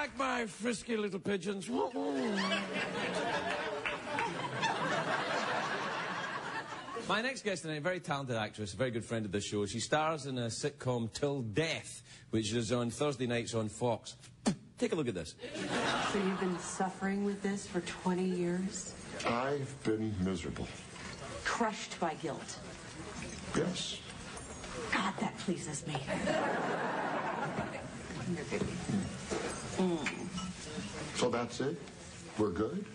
back, my frisky little pigeons. My next guest tonight, a very talented actress, a very good friend of the show. She stars in a sitcom, Till Death, which is on Thursday nights on Fox. Take a look at this. So you've been suffering with this for 20 years? I've been miserable. Crushed by guilt? Yes. God, that pleases me. So that's it? We're good?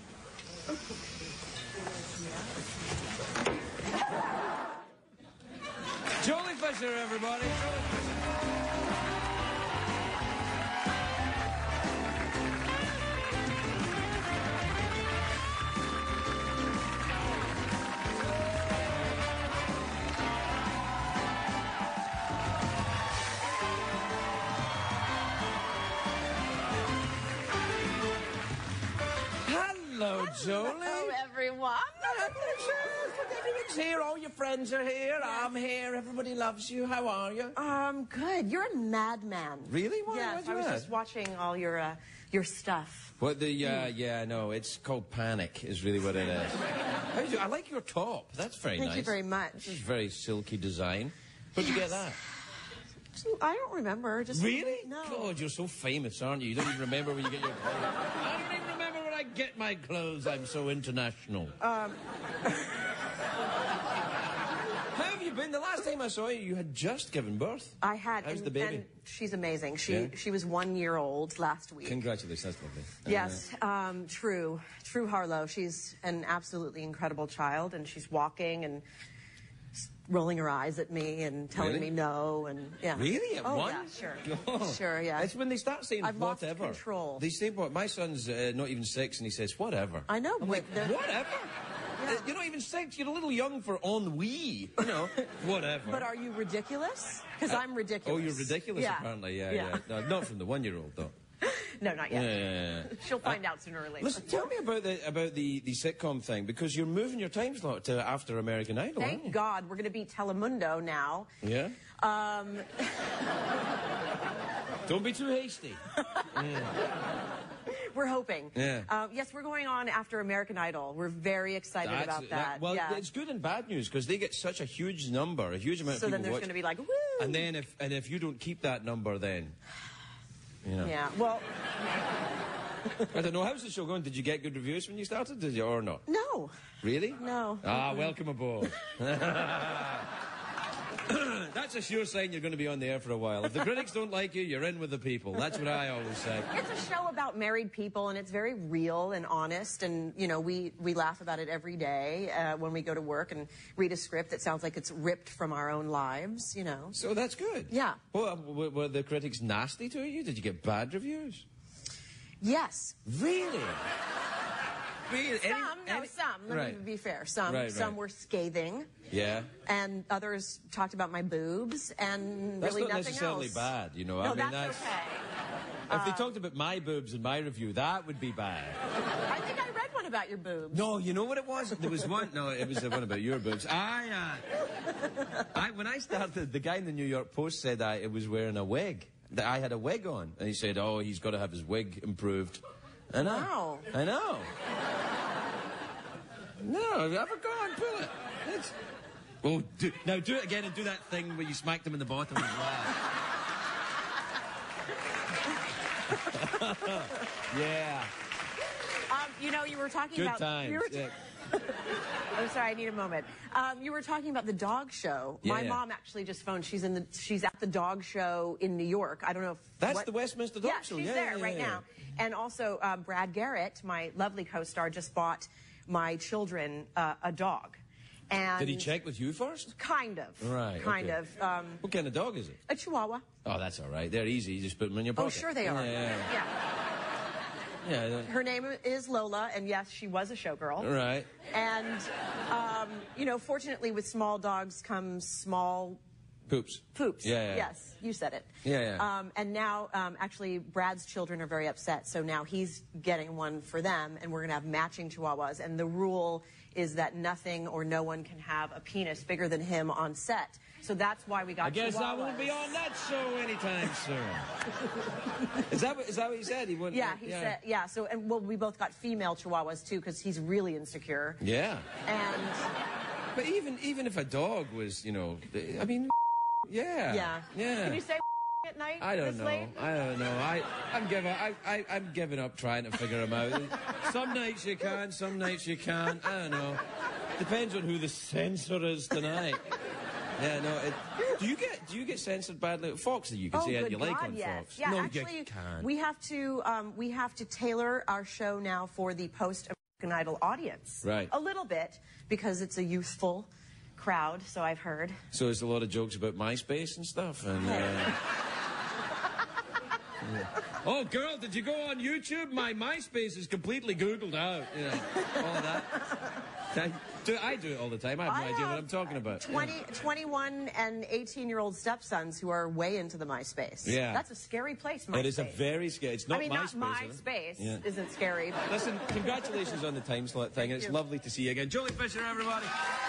Jolie Fisher, everybody. Jolie Fisher. Hello, Jolie. Hello, everyone. Everyone's here. All your friends are here. I'm here. Everybody loves you. How are you? Good. You're a madman. Really? Why? Yes, I was just watching all your stuff. What the? Yeah, no. It's called Panic. Is really what it is. How do you, I like your top. That's very nice. Thank you very much. This is very silky design. Where'd you get that? I don't remember. Just Really? No. God, you're so famous, aren't you? You don't even remember where you get your clothes. I don't even remember where I get my clothes. I'm so international. How have you been? The last time I saw you, you had just given birth. I had. How's the baby? And she's amazing. She was 1 year old last week. Congratulations, that's lovely. Yes, true Harlow. She's an absolutely incredible child, and she's walking and rolling her eyes at me and telling me no, and yeah. Really? At one? Yeah, sure. God. Sure, yeah. It's when they start saying I've whatever. lost control. They say what? My son's not even 6, and he says whatever. I know. I'm like, whatever? Yeah. You're not even 6. You're a little young for ennui. You know, whatever. But are you ridiculous? Because I'm ridiculous. Oh, you're ridiculous, yeah. apparently. Yeah. No, not from the 1-year-old, though. No, not yet. Yeah. She'll find out sooner or later. Listen, tell me about the sitcom thing, because you're moving your time slot to after American Idol, aren't you? Thank God. We're going to be Telemundo now. Yeah? Don't be too hasty. We're hoping. Yeah. Yes, we're going on after American Idol. We're very excited about that. Well, yeah. it's good and bad news, because they get such a huge number, a huge amount of So people then there's watch. going to be like, woo! And then if you don't keep that number, then... You know. Yeah, well... I don't know, how's the show going? Did you get good reviews when you started, did you, or not? No. Really? No. Ah, welcome aboard. That's a sure sign you're going to be on the air for a while. If the critics don't like you, you're in with the people. That's what I always say. It's a show about married people, and it's very real and honest, and, you know, we laugh about it every day when we go to work and read a script that sounds like it's ripped from our own lives, you know. So that's good. Yeah. Well, were the critics nasty to you? Did you get bad reviews? Yes. Really? Really? Some. Let me be fair. Some were scathing. Yeah. And others talked about my boobs and That's really not nothing necessarily else. bad, you know. No, I mean, that's okay. If they talked about my boobs in my review, that would be bad. I think I read one about your boobs. No, you know what it was? There was one. No, it was the one about your boobs. When I started, the guy in the New York Post said I was wearing a wig. That I had a wig on, and he said, "Oh, he's got to have his wig improved." I know. Wow. I know. No, have a go on, pull it. Oh, now do it again and do that thing where you smacked him in the bottom as well. Yeah. You know, you were talking Good about... times. I'm sorry, I need a moment. You were talking about the dog show. Yeah, My mom actually just phoned. She's at the dog show in New York. I don't know if... That's the Westminster Dog Show. She's there right now. And also, Brad Garrett, my lovely co-star, just bought my children a dog. And Did he check with you first? Kind of. Right. Kind okay. of. What kind of dog is it? A Chihuahua. Oh, that's all right. They're easy. You just put them in your pocket. Oh, sure they are. Yeah. Her name is Lola, and yes, she was a showgirl. Right. And, you know, fortunately with small dogs comes small Poops. Poops. Yeah. Yes, you said it. Yeah. And now, actually, Brad's children are very upset, so now he's getting one for them, and we're going to have matching Chihuahuas. And the rule is that nothing or no one can have a penis bigger than him on set. So that's why we got I guess Chihuahuas. I won't be on that show anytime soon. Is that what he said? He wouldn't. Yeah, he said. Yeah. So, and well, we both got female Chihuahuas too, because he's really insecure. Yeah. And. But even if a dog was, you know, I mean, yeah. Can you say at night? I don't know. Late? I don't know. I'm giving up trying to figure them out. Some nights you can, some nights you can't. I don't know. Depends on who the censor is tonight. Yeah, no. Do you get censored badly? Fox, you can say anything you like on yes. Fox. Yeah, no, actually, you can't. we have to tailor our show now for the post-American Idol audience. Right. A little bit, because it's a youthful crowd, so I've heard. So there's a lot of jokes about MySpace and stuff. And, yeah. Oh, girl, did you go on YouTube? My MySpace is completely Googled out. You know, all of that. I do it all the time. I have no idea what I'm talking about. 21 and 18-year-old stepsons who are way into the MySpace. Yeah. That's a scary place, MySpace. It is a very scary... It's not MySpace. Not MySpace isn't scary. But... Listen, congratulations on the time slot thing. It's lovely to see you again. Joely Fisher, everybody.